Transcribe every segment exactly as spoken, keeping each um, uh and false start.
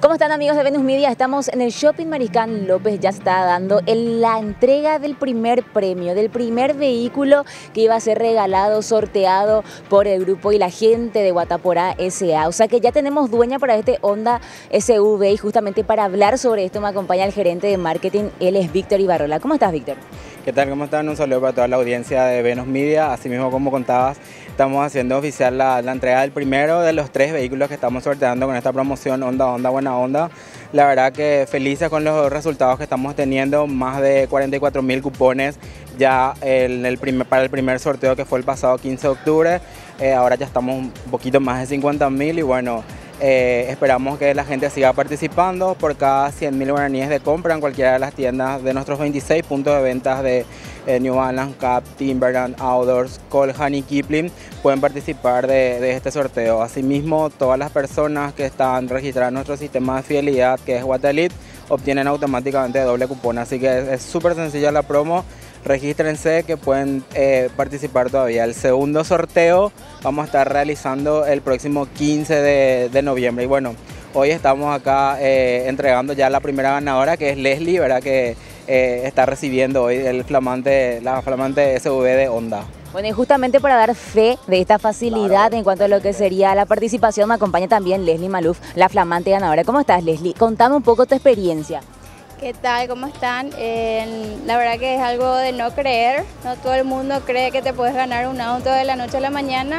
¿Cómo están, amigos de Venus Media? Estamos en el Shopping Mariscal López. Ya se está dando el, la entrega del primer premio, del primer vehículo que iba a ser regalado, sorteado por el grupo y la gente de Guataporá S A O sea que ya tenemos dueña para este Honda S U V, y justamente para hablar sobre esto me acompaña el gerente de marketing, él es Víctor Ibarrola. ¿Cómo estás, Víctor? ¿Qué tal? ¿Cómo están? Un saludo para toda la audiencia de Venus Media. Así mismo, como contabas, estamos haciendo oficial la, la entrega del primero de los tres vehículos que estamos sorteando con esta promoción Honda, Honda, Buena Onda. La verdad que felices con los resultados que estamos teniendo, más de cuarenta y cuatro mil cupones ya en el primer, para el primer sorteo que fue el pasado quince de octubre. Eh, ahora ya estamos un poquito más de cincuenta mil y bueno, Eh, esperamos que la gente siga participando. Por cada cien mil guaraníes de compra en cualquiera de las tiendas de nuestros veintiséis puntos de ventas de eh, New Balance, Cap, Timberland, Outdoors, Cole Haan y Kipling, pueden participar de, de este sorteo. Asimismo, todas las personas que están registradas en nuestro sistema de fidelidad, que es Guatelite, obtienen automáticamente doble cupón. Así que es súper sencilla la promo. Regístrense que pueden eh, participar todavía. El segundo sorteo vamos a estar realizando el próximo quince de noviembre. Y bueno, hoy estamos acá eh, entregando ya la primera ganadora, que es Leslie, ¿verdad? Que eh, está recibiendo hoy el flamante, la flamante S U V de Honda. Bueno, y justamente para dar fe de esta facilidad, claro, en cuanto a lo que sería la participación, me acompaña también Leslie Maluf, la flamante ganadora. ¿Cómo estás, Leslie? Contame un poco tu experiencia. ¿Qué tal? ¿Cómo están? Eh, la verdad que es algo de no creer. No todo el mundo cree que te puedes ganar un auto de la noche a la mañana.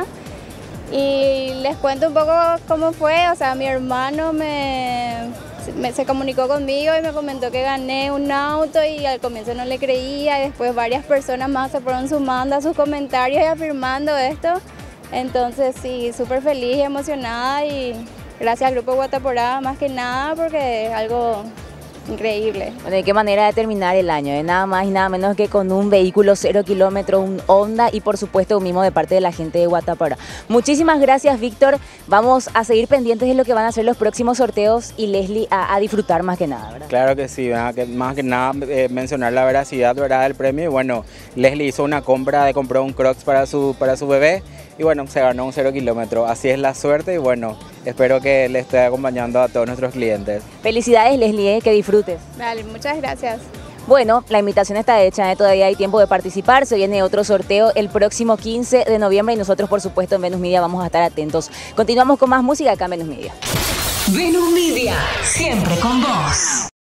Y les cuento un poco cómo fue. O sea, mi hermano me, me, se comunicó conmigo y me comentó que gané un auto, y al comienzo no le creía. Y después varias personas más se fueron sumando a sus comentarios y afirmando esto. Entonces sí, súper feliz y emocionada, y gracias al Grupo Guataporá más que nada, porque es algo increíble. Bueno, ¿de qué manera de terminar el año? De nada más y nada menos que con un vehículo cero kilómetros, un Honda, y por supuesto un mimo de parte de la gente de Guataporá. Muchísimas gracias, Víctor. Vamos a seguir pendientes de lo que van a ser los próximos sorteos, y Leslie a, a disfrutar más que nada, ¿verdad? Claro que sí, ¿verdad? Que más que nada eh, mencionar la veracidad, ¿verdad?, del premio. Y bueno, Leslie hizo una compra, de compró un Crocs para su, para su bebé, y bueno, se ganó un cero kilómetro. Así es la suerte, y bueno, espero que le esté acompañando a todos nuestros clientes. Felicidades, Leslie, eh, que disfrutes. Vale, muchas gracias. Bueno, la invitación está hecha, ¿eh? Todavía hay tiempo de participar. Se viene otro sorteo el próximo quince de noviembre, y nosotros, por supuesto, en Venus Media vamos a estar atentos. Continuamos con más música acá en Venus Media. Venus Media, siempre con vos.